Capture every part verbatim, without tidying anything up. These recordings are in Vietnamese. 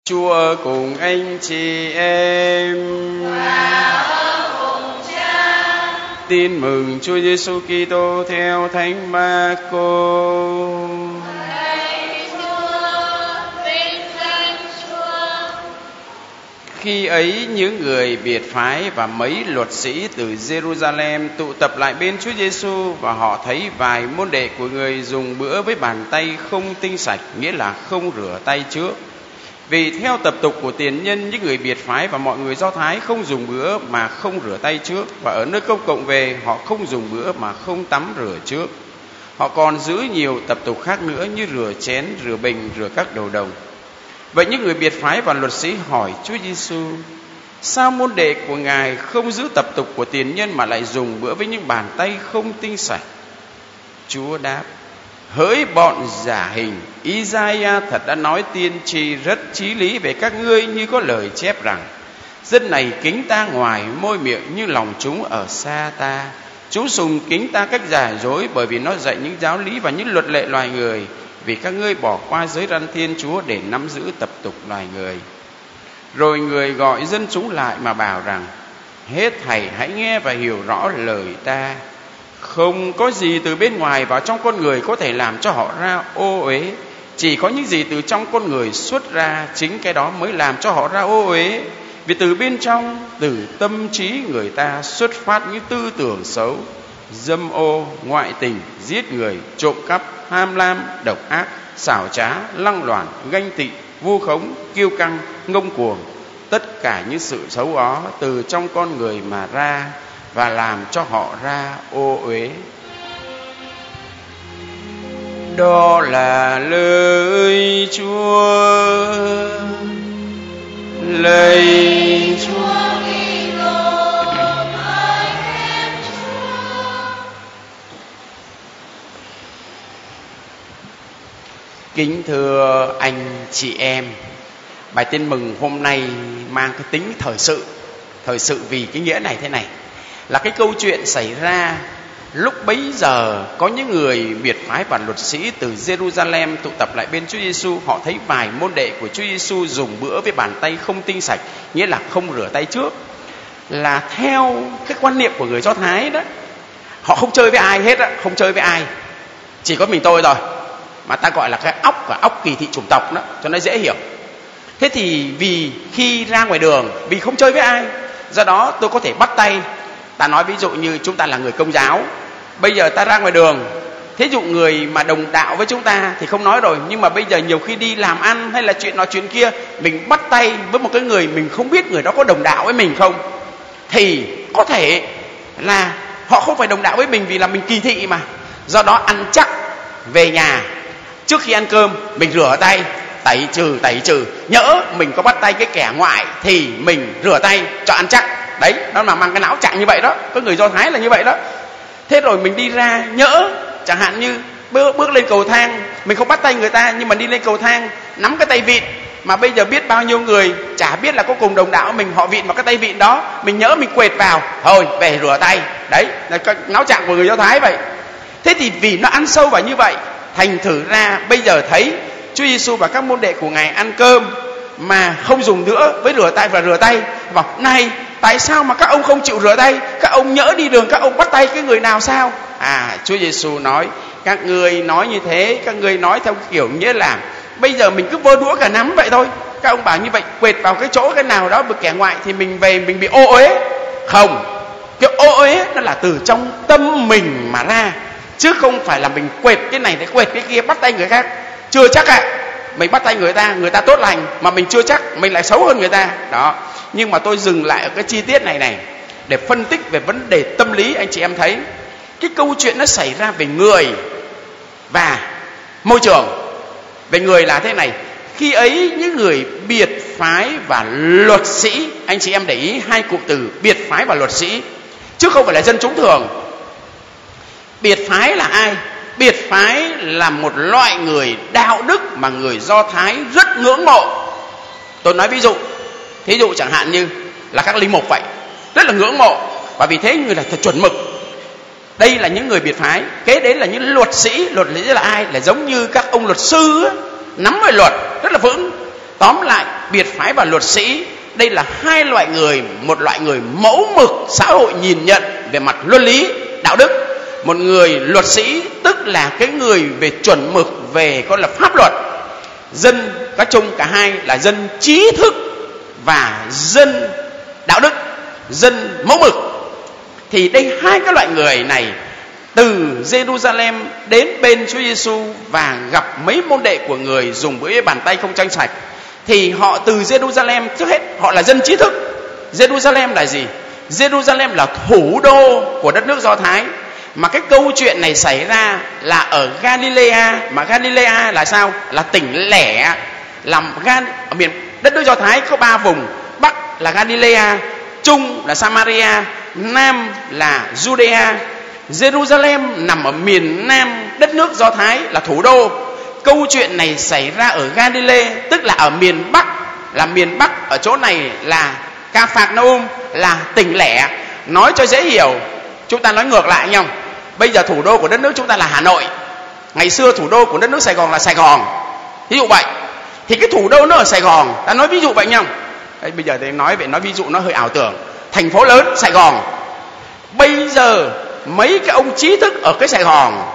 Chúa ở cùng anh chị em. Và ở cùng Cha. Tin mừng Chúa Giêsu Kitô theo Thánh Mác-cô. Khi ấy những người biệt phái và mấy luật sĩ từ Jerusalem tụ tập lại bên Chúa Giêsu, và họ thấy vài môn đệ của người dùng bữa với bàn tay không tinh sạch, nghĩa là không rửa tay trước. Vì theo tập tục của tiền nhân, những người biệt phái và mọi người Do Thái không dùng bữa mà không rửa tay trước, và ở nơi công cộng về họ không dùng bữa mà không tắm rửa trước. Họ còn giữ nhiều tập tục khác nữa như rửa chén, rửa bình, rửa các đồ đồng. Vậy những người biệt phái và luật sĩ hỏi Chúa Giêsu: sao môn đệ của Ngài không giữ tập tục của tiền nhân mà lại dùng bữa với những bàn tay không tinh sạch? Chúa đáp: hỡi bọn giả hình, Isaiah thật đã nói tiên tri rất chí lý về các ngươi, như có lời chép rằng: dân này kính ta ngoài môi miệng, nhưng lòng chúng ở xa ta. Chúng sùng kính ta cách giả dối, bởi vì nó dạy những giáo lý và những luật lệ loài người. Vì các ngươi bỏ qua giới răn Thiên Chúa để nắm giữ tập tục loài người. Rồi người gọi dân chúng lại mà bảo rằng: hết thảy hãy nghe và hiểu rõ lời ta. Không có gì từ bên ngoài vào trong con người có thể làm cho họ ra ô uế. Chỉ có những gì từ trong con người xuất ra, chính cái đó mới làm cho họ ra ô uế. Vì từ bên trong, từ tâm trí người ta xuất phát những tư tưởng xấu: dâm ô, ngoại tình, giết người, trộm cắp, tham lam, độc ác, xảo trá, lăng loàn, ganh tị, vu khống, kiêu căng, ngông cuồng. Tất cả những sự xấu đó từ trong con người mà ra, và làm cho họ ra ô uế. Đó là lời Chúa. Lạy Chúa. Kính thưa anh chị em, bài tin mừng hôm nay mang cái tính thời sự. Thời sự vì cái nghĩa này thế này, là cái câu chuyện xảy ra lúc bấy giờ có những người biệt phái và luật sĩ từ Jerusalem tụ tập lại bên Chúa Giêsu. Họ thấy vài môn đệ của Chúa Giêsu dùng bữa với bàn tay không tinh sạch, nghĩa là không rửa tay trước. Là theo cái quan niệm của người Do Thái đó, họ không chơi với ai hết á, không chơi với ai, chỉ có mình tôi thôi. Mà ta gọi là cái óc và óc kỳ thị chủng tộc đó, cho nó dễ hiểu. Thế thì vì khi ra ngoài đường, vì không chơi với ai, do đó tôi có thể bắt tay. Ta nói ví dụ như chúng ta là người Công giáo, bây giờ ta ra ngoài đường, thí dụ người mà đồng đạo với chúng ta thì không nói rồi, nhưng mà bây giờ nhiều khi đi làm ăn hay là chuyện nói chuyện kia, mình bắt tay với một cái người mình không biết người đó có đồng đạo với mình không, thì có thể là họ không phải đồng đạo với mình, vì là mình kỳ thị mà. Do đó ăn chắc về nhà, trước khi ăn cơm mình rửa tay, tẩy trừ tẩy trừ nhỡ mình có bắt tay cái kẻ ngoại thì mình rửa tay cho ăn chắc. Đấy, đó là mang cái não trạng như vậy đó. Có người Do Thái là như vậy đó. Thế rồi mình đi ra, nhỡ chẳng hạn như bước, bước lên cầu thang, mình không bắt tay người ta, nhưng mà đi lên cầu thang nắm cái tay vịn, mà bây giờ biết bao nhiêu người chả biết là có cùng đồng đạo mình, họ vịn vào cái tay vịn đó, mình nhỡ mình quệt vào, thôi về rửa tay. Đấy là cái não trạng của người Do Thái vậy. Thế thì vì nó ăn sâu vào như vậy, thành thử ra bây giờ thấy Chúa Giêsu và các môn đệ của Ngài ăn cơm mà không dùng nữa với rửa tay và rửa tay, bảo này, tại sao mà các ông không chịu rửa tay? Các ông nhỡ đi đường các ông bắt tay cái người nào sao? À, Chúa Giêsu nói: các ngươi nói như thế, các ngươi nói theo kiểu nghĩa là bây giờ mình cứ vơ đũa cả nắm vậy thôi. Các ông bảo như vậy, quệt vào cái chỗ cái nào đó bực kẻ ngoại thì mình về mình bị ô uế. Không, cái ô uế nó là từ trong tâm mình mà ra, chứ không phải là mình quệt cái này để quệt cái kia, bắt tay người khác. Chưa chắc ạ, à, mình bắt tay người ta, người ta tốt lành, mà mình chưa chắc mình lại xấu hơn người ta đó. Nhưng mà tôi dừng lại ở cái chi tiết này này để phân tích về vấn đề tâm lý. Anh chị em thấy cái câu chuyện nó xảy ra về người và môi trường. Về người là thế này, khi ấy những người biệt phái và luật sĩ, anh chị em để ý hai cụm từ biệt phái và luật sĩ, chứ không phải là dân chúng thường. Biệt phái là ai? Biệt phái là một loại người đạo đức mà người Do Thái rất ngưỡng mộ. Tôi nói ví dụ, thí dụ chẳng hạn như là các linh mục vậy, rất là ngưỡng mộ, và vì thế người là thật chuẩn mực. Đây là những người biệt phái. Kế đến là những luật sĩ. Luật sĩ là ai? Là giống như các ông luật sư á, nắm về luật rất là vững. Tóm lại, biệt phái và luật sĩ đây là hai loại người, một loại người mẫu mực xã hội nhìn nhận về mặt luân lý, đạo đức. Một người luật sĩ tức là cái người về chuẩn mực, về gọi là pháp luật. Dân các chung cả hai là dân trí thức và dân đạo đức, dân mẫu mực. Thì đây hai cái loại người này từ Jerusalem đến bên Chúa Giêsu và gặp mấy môn đệ của người dùng với bàn tay không tranh sạch. Thì họ từ Jerusalem, trước hết họ là dân trí thức. Jerusalem là gì? Jerusalem là thủ đô của đất nước Do Thái. Mà cái câu chuyện này xảy ra là ở Galilea. Mà Galilea là sao? Là tỉnh lẻ, làm Gan ở miền đất nước Do Thái có ba vùng. Bắc là Galilea, Trung là Samaria, Nam là Judea. Jerusalem nằm ở miền Nam đất nước Do Thái, là thủ đô. Câu chuyện này xảy ra ở Galilee, tức là ở miền Bắc. Là miền Bắc, ở chỗ này là Ca-phạc-na-um, là tỉnh lẻ. Nói cho dễ hiểu, chúng ta nói ngược lại nhau. Bây giờ thủ đô của đất nước chúng ta là Hà Nội, ngày xưa thủ đô của đất nước Sài Gòn là Sài Gòn, ví dụ vậy. Thì cái thủ đô nó ở Sài Gòn, ta nói ví dụ vậy nhau. Đây, bây giờ thì nói về nói ví dụ nó hơi ảo tưởng. Thành phố lớn Sài Gòn. Bây giờ mấy cái ông trí thức ở cái Sài Gòn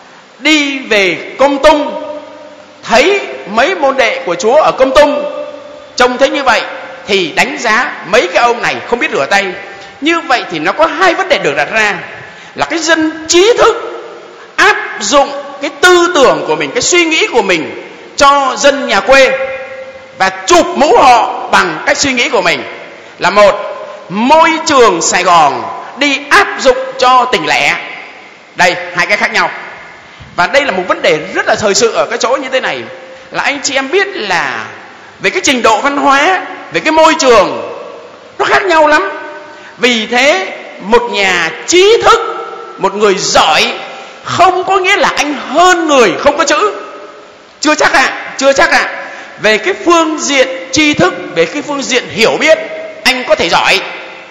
đi về Công Tung, thấy mấy môn đệ của Chúa ở Công Tung, trông thấy như vậy thì đánh giá mấy cái ông này không biết rửa tay. Như vậy thì nó có hai vấn đề được đặt ra, là cái dân trí thức áp dụng cái tư tưởng của mình, cái suy nghĩ của mình cho dân nhà quê và chụp mũ họ bằng cách suy nghĩ của mình. Là một, môi trường Sài Gòn đi áp dụng cho tỉnh lẻ. Đây, hai cái khác nhau. Và đây là một vấn đề rất là thời sự ở cái chỗ như thế này, là anh chị em biết là về cái trình độ văn hóa, về cái môi trường nó khác nhau lắm. Vì thế một nhà trí thức, một người giỏi không có nghĩa là anh hơn người không có chữ. Chưa chắc ạ, à, chưa chắc ạ. À. Về cái phương diện tri thức, về cái phương diện hiểu biết, anh có thể giỏi,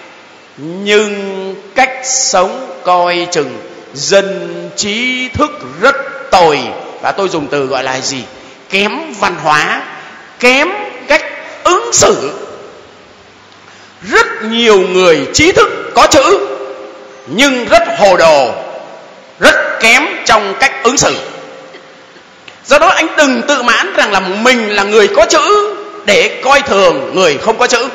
nhưng cách sống coi chừng dân trí thức rất tồi. Và tôi dùng từ gọi là gì? Kém văn hóa, kém cách ứng xử. Rất nhiều người trí thức có chữ nhưng rất hồ đồ, rất kém trong cách ứng xử. Do đó anh đừng tự mãn rằng là mình là người có chữ để coi thường người không có chữ.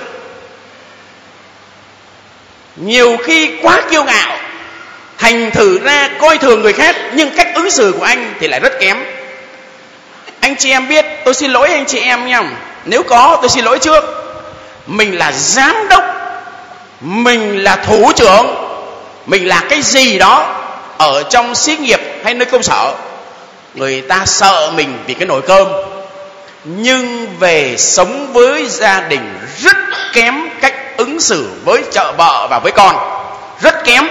Nhiều khi quá kiêu ngạo, thành thử ra coi thường người khác, nhưng cách ứng xử của anh thì lại rất kém. Anh chị em biết, tôi xin lỗi anh chị em nha, nếu có tôi xin lỗi trước. Mình là giám đốc, mình là thủ trưởng, mình là cái gì đó ở trong xí nghiệp hay nơi công sở, người ta sợ mình vì cái nồi cơm, nhưng về sống với gia đình rất kém cách ứng xử với vợ vợ và với con, rất kém.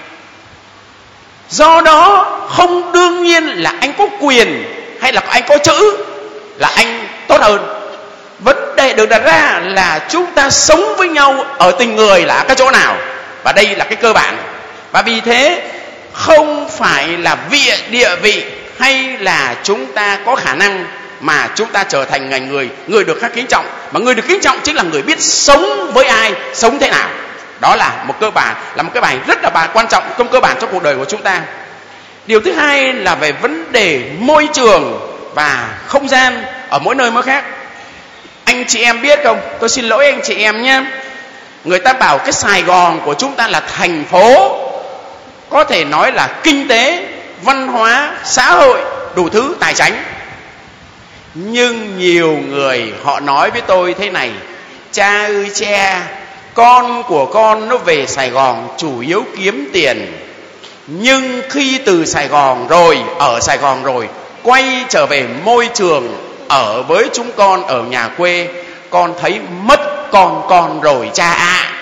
Do đó không đương nhiên là anh có quyền hay là anh có chữ là anh tốt hơn. Vấn đề được đặt ra là chúng ta sống với nhau ở tình người là cái chỗ nào, và đây là cái cơ bản. Và vì thế không phải là vị địa vị hay là chúng ta có khả năng mà chúng ta trở thành ngành người người được khác kính trọng, mà người được kính trọng chính là người biết sống với ai, sống thế nào. Đó là một cơ bản, là một cái bài rất là bài quan trọng trong cơ bản trong cuộc đời của chúng ta. Điều thứ hai là về vấn đề môi trường và không gian ở mỗi nơi mỗi khác. Anh chị em biết không, tôi xin lỗi anh chị em nhé, người ta bảo cái Sài Gòn của chúng ta là thành phố, có thể nói là kinh tế, văn hóa, xã hội, đủ thứ, tài chánh. Nhưng nhiều người họ nói với tôi thế này: cha ơi cha, con của con nó về Sài Gòn chủ yếu kiếm tiền, nhưng khi từ Sài Gòn rồi, ở Sài Gòn rồi, quay trở về môi trường ở với chúng con ở nhà quê, con thấy mất con con rồi cha ạ. À.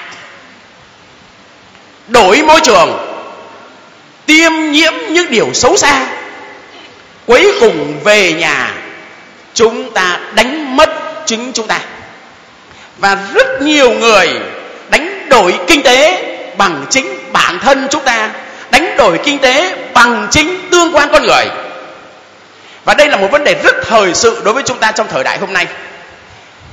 Đổi môi trường, tiêm nhiễm những điều xấu xa, cuối cùng về nhà chúng ta đánh mất chính chúng ta. Và rất nhiều người đánh đổi kinh tế bằng chính bản thân chúng ta, đánh đổi kinh tế bằng chính tương quan con người. Và đây là một vấn đề rất thời sự đối với chúng ta trong thời đại hôm nay.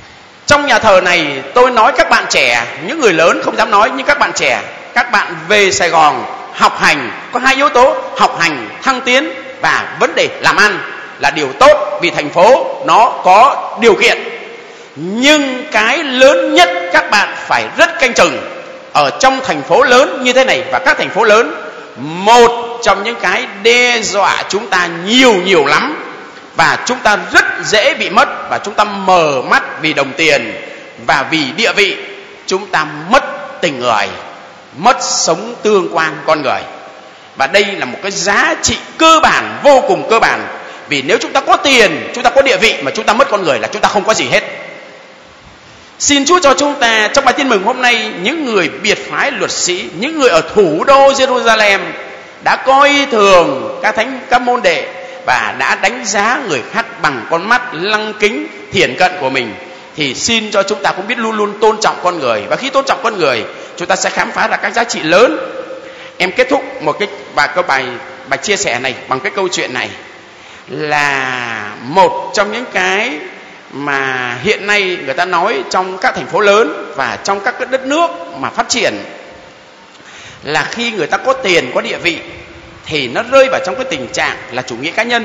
Trong nhà thờ này tôi nói các bạn trẻ, những người lớn không dám nói, nhưng các bạn trẻ, các bạn về Sài Gòn học hành có hai yếu tố: học hành thăng tiến và vấn đề làm ăn là điều tốt, vì thành phố nó có điều kiện. Nhưng cái lớn nhất các bạn phải rất canh chừng ở trong thành phố lớn như thế này và các thành phố lớn. Một trong những cái đe dọa chúng ta nhiều nhiều lắm, và chúng ta rất dễ bị mất, và chúng ta mờ mắt vì đồng tiền và vì địa vị. Chúng ta mất tình người, mất sống tương quan con người. Và đây là một cái giá trị cơ bản, vô cùng cơ bản. Vì nếu chúng ta có tiền, chúng ta có địa vị mà chúng ta mất con người là chúng ta không có gì hết. Xin Chúa cho chúng ta trong bài tin mừng hôm nay, những người biệt phái luật sĩ, những người ở thủ đô Jerusalem đã coi thường các thánh các môn đệ và đã đánh giá người khác bằng con mắt lăng kính thiển cận của mình, thì xin cho chúng ta cũng biết luôn luôn tôn trọng con người. Và khi tôn trọng con người, chúng ta sẽ khám phá ra các giá trị lớn. Em kết thúc một cái bài câu bài bài chia sẻ này bằng cái câu chuyện này, là một trong những cái mà hiện nay người ta nói trong các thành phố lớn và trong các đất nước mà phát triển, là khi người ta có tiền, có địa vị thì nó rơi vào trong cái tình trạng là chủ nghĩa cá nhân.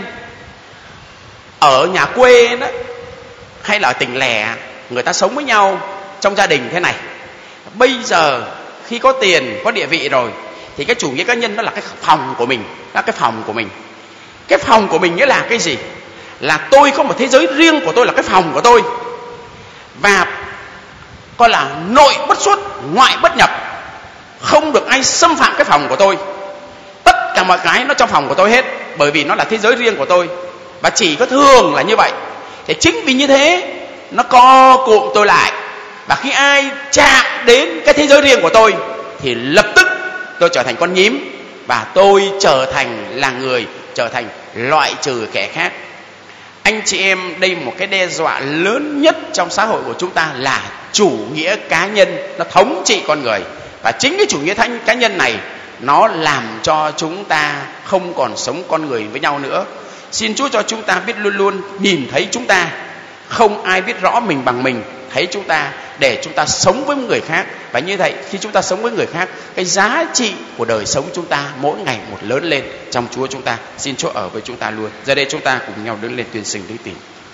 Ở nhà quê đó, hay là ở tỉnh lẻ, người ta sống với nhau trong gia đình thế này. Bây giờ khi có tiền, có địa vị rồi thì cái chủ nghĩa cá nhân đó là cái phòng của mình, là cái phòng của mình. Cái phòng của mình nghĩa là cái gì? Là tôi có một thế giới riêng của tôi, là cái phòng của tôi, và coi là nội bất xuất, ngoại bất nhập, không được ai xâm phạm cái phòng của tôi. Tất cả mọi cái nó trong phòng của tôi hết, bởi vì nó là thế giới riêng của tôi, và chỉ có thường là như vậy. Thì chính vì như thế nó co cụm tôi lại, và khi ai chạm đến cái thế giới riêng của tôi thì lập tức tôi trở thành con nhím, và tôi trở thành là người, trở thành loại trừ kẻ khác. Anh chị em, đây một cái đe dọa lớn nhất trong xã hội của chúng ta là chủ nghĩa cá nhân, nó thống trị con người. Và chính cái chủ nghĩa cá nhân này nó làm cho chúng ta không còn sống con người với nhau nữa. Xin Chúa cho chúng ta biết luôn luôn nhìn thấy chúng ta, không ai biết rõ mình bằng mình thấy chúng ta, để chúng ta sống với người khác. Và như vậy khi chúng ta sống với người khác, cái giá trị của đời sống chúng ta mỗi ngày một lớn lên trong Chúa chúng ta. Xin Chúa ở với chúng ta luôn. Giờ đây chúng ta cùng nhau đứng lên tuyên xưng đức tin.